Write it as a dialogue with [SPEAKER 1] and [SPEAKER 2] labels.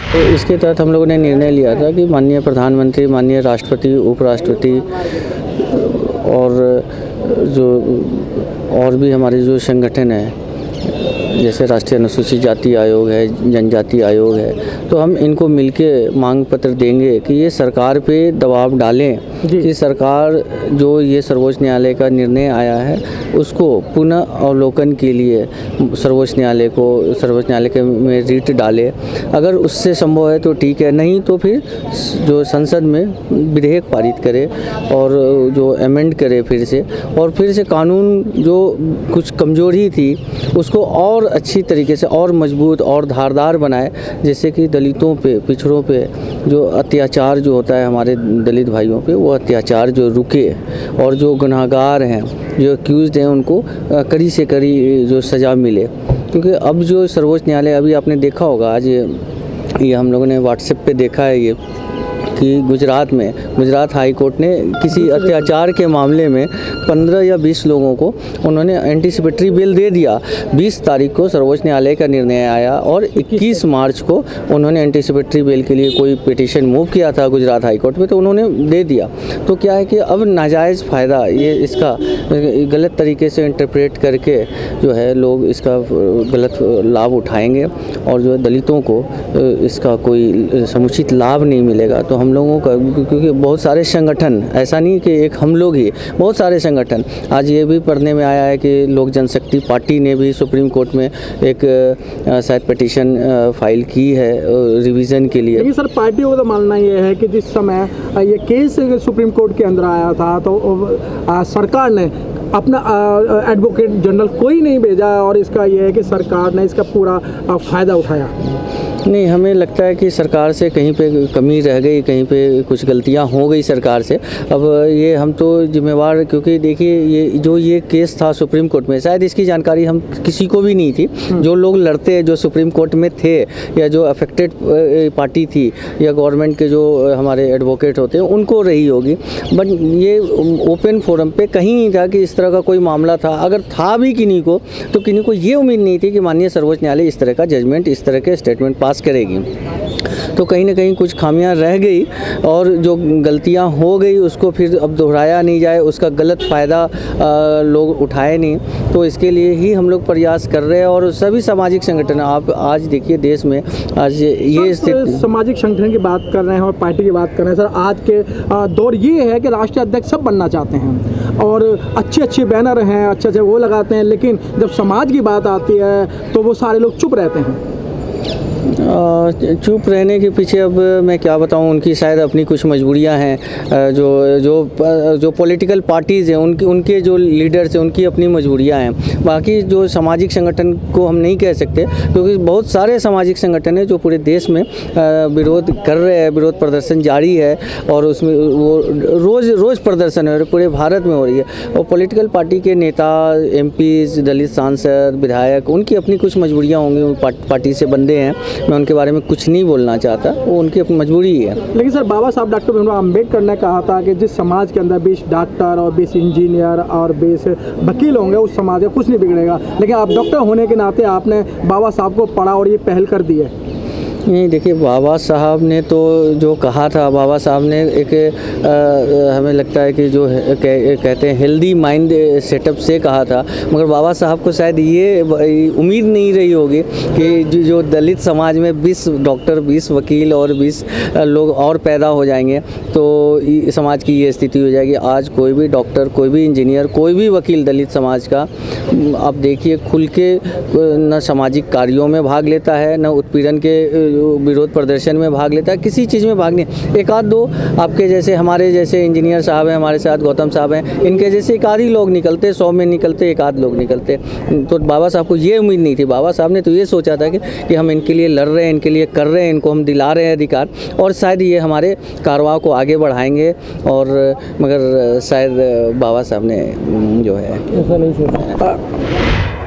[SPEAKER 1] तो इसके तहत हम लोगों ने निर्णय लिया था कि माननीय प्रधानमंत्री, माननीय राष्ट्रपति, उपराष्ट्रपति और भी हमारे जो संगठन हैं, जैसे राष्ट्रीय अनुसूचित जाति आयोग है, जनजाति आयोग है, तो हम इनको मिलके मांग पत्र देंगे कि ये सरकार पे दबाव डालें कि सरकार जो ये सर्वोच्च न्यायालय का निर्णय आया है उसको पुनः अवलोकन के लिए सर्वोच्च न्यायालय में रिट डाले। अगर उससे संभव है तो ठीक है, नहीं तो फिर जो संसद में विधेयक पारित करे और जो अमेंड करे फिर से कानून जो कुछ कमजोरी थी उसको और अच्छी तरीके से और मजबूत और धारदार बनाए, जैसे कि दलितों पे, पिछड़ों पे जो अत्याचार जो होता है हमारे दलित भाइयों पे, वो अत्याचार जो रुके और जो गुनहगार हैं, जो एक्यूज़्ड हैं, उनको कड़ी से कड़ी जो सज़ा मिले। क्योंकि अब जो सर्वोच्च न्यायालय, अभी आपने देखा होगा आज ये हम लोगों ने व्हाट्सएप पे देखा है ये कि गुजरात हाई कोर्ट ने किसी अत्याचार के मामले में 15 या 20 लोगों को उन्होंने एंटीसिपेटरी बेल दे दिया। 20 तारीख को सर्वोच्च न्यायालय का निर्णय आया और 21 मार्च को उन्होंने एंटीसिपेटरी बेल के लिए कोई पिटीशन मूव किया था गुजरात हाई कोर्ट में, तो उन्होंने दे दिया। तो क्या है कि अब नाजायज़ फ़ायदा ये इसका गलत तरीके से इंटरप्रेट करके जो है लोग इसका गलत लाभ उठाएंगे और जो दलितों को इसका कोई समुचित लाभ नहीं मिलेगा। तो हम लोगों का, क्योंकि बहुत सारे संगठन, ऐसा नहीं कि एक हम लोग ही, बहुत सारे संगठन, आज ये भी पढ़ने में आया है कि लोक जनशक्ति पार्टी ने भी सुप्रीम कोर्ट में एक शायद पिटीशन फाइल की है रिवीजन के लिए।
[SPEAKER 2] लेकिन सर, पार्टियों का तो मानना ये है कि जिस समय ये केस सुप्रीम कोर्ट के अंदर आया था तो सरकार ने अपना एडवोकेट जनरल कोई नहीं भेजा और इसका ये है कि सरकार ने इसका पूरा फ़ायदा उठाया।
[SPEAKER 1] नहीं, हमें लगता है कि सरकार से कहीं पे कमी रह गई, कहीं पे कुछ गलतियां हो गई सरकार से। अब ये हम तो जिम्मेवार, क्योंकि देखिए ये केस था सुप्रीम कोर्ट में, शायद इसकी जानकारी हम किसी को भी नहीं थी। जो लोग लड़ते, जो सुप्रीम कोर्ट में थे या जो अफेक्टेड पार्टी थी या गवर्नमेंट के जो हमारे एडवोकेट होते हैं उनको रही होगी, बट ये ओपन फोरम पे कहीं नहीं था कि इस तरह का कोई मामला था। अगर था भी किन्हीं को, तो किन्हीं को ये उम्मीद नहीं थी कि माननीय सर्वोच्च न्यायालय इस तरह का जजमेंट, इस तरह के स्टेटमेंट पास करेगी। तो कहीं ना कहीं कुछ खामियां रह गई और जो गलतियां हो गई उसको फिर अब दोहराया नहीं जाए, उसका गलत फ़ायदा लोग उठाए नहीं। तो इसके लिए ही हम लोग प्रयास कर रहे हैं और सभी सामाजिक संगठन, आप आज देखिए देश में आज ये स्थिति,
[SPEAKER 2] सामाजिक संगठन की बात कर रहे हैं और पार्टी की बात कर रहे हैं। सर, आज के दौर ये है कि राष्ट्रीय अध्यक्ष सब बनना चाहते हैं और अच्छे बैनर हैं, अच्छे वो लगाते हैं, लेकिन जब समाज की बात आती है तो वो सारे लोग चुप रहते हैं।
[SPEAKER 1] चुप रहने के पीछे अब मैं क्या बताऊं, उनकी शायद अपनी कुछ मजबूरियां हैं। जो पॉलिटिकल पार्टीज़ हैं उनके जो लीडर्स हैं उनकी अपनी मजबूरियां हैं। बाकी जो सामाजिक संगठन को हम नहीं कह सकते, क्योंकि बहुत सारे सामाजिक संगठन हैं जो पूरे देश में विरोध कर रहे हैं, विरोध प्रदर्शन जारी है और उसमें वो रोज़ प्रदर्शन है, पूरे भारत में हो रही है। और पॉलिटिकल पार्टी के नेता, एमपीज़, दलित सांसद, विधायक, उनकी अपनी कुछ मजबूरियाँ होंगी, पार्टी से बंदे हैं, मैं उनके बारे में कुछ नहीं बोलना चाहता, वो उनकी अपनी मजबूरी है।
[SPEAKER 2] लेकिन सर, बाबा साहब डॉक्टर भीमराव अम्बेडकर ने कहा था कि जिस समाज के अंदर 20 डॉक्टर और 20 इंजीनियर और 20 वकील होंगे उस समाज का कुछ नहीं बिगड़ेगा। लेकिन आप डॉक्टर होने के नाते आपने बाबा साहब को पढ़ा और ये पहल कर दी है।
[SPEAKER 1] नहीं, देखिए, बाबा साहब ने तो जो कहा था, बाबा साहब ने एक हमें लगता है कि जो कहते हैं हेल्दी माइंड सेटअप से कहा था, मगर बाबा साहब को शायद ये उम्मीद नहीं रही होगी कि जो दलित समाज में 20 डॉक्टर, 20 वकील और 20 लोग और पैदा हो जाएंगे तो समाज की ये स्थिति हो जाएगी। आज कोई भी डॉक्टर, कोई भी इंजीनियर, कोई भी वकील दलित समाज का, आप देखिए, खुल के न सामाजिक कार्यों में भाग लेता है, न उत्पीड़न के विरोध प्रदर्शन में भाग लेता है, किसी चीज़ में भाग नहीं। एक आध दो आपके जैसे, हमारे जैसे इंजीनियर साहब हैं, हमारे साथ गौतम साहब हैं, इनके जैसे एक आध ही लोग निकलते, 100 में निकलते एक आध लोग निकलते। तो बाबा साहब को ये उम्मीद नहीं थी। बाबा साहब ने तो ये सोचा था कि हम इनके लिए लड़ रहे हैं, इनके लिए कर रहे हैं, इनको हम दिला रहे हैं अधिकार और शायद ये हमारे कारवां को आगे बढ़ाएंगे। और मगर शायद बाबा साहब ने जो है ऐसा नहीं सोचा।